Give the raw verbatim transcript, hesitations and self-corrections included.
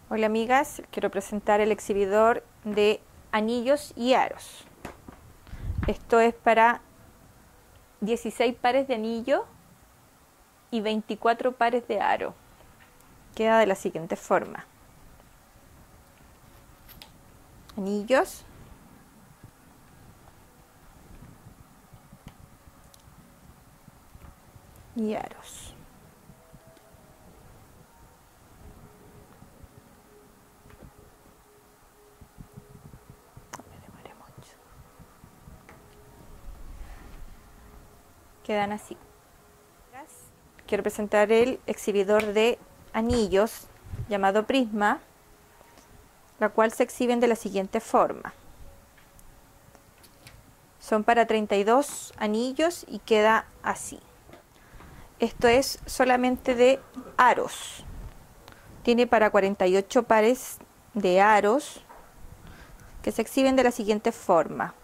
Hola amigas, quiero presentar el exhibidor de anillos y aros. Esto es para dieciséis pares de anillo y veinticuatro pares de aro. Queda de la siguiente forma: anillos, y aros. Me demoré mucho. Quedan así. Quiero presentar el exhibidor de anillos llamado Prisma, la cual se exhiben de la siguiente forma. Son para treinta y dos anillos y queda así. Esto es solamente de aros. Tiene para cuarenta y ocho pares de aros que se exhiben de la siguiente forma.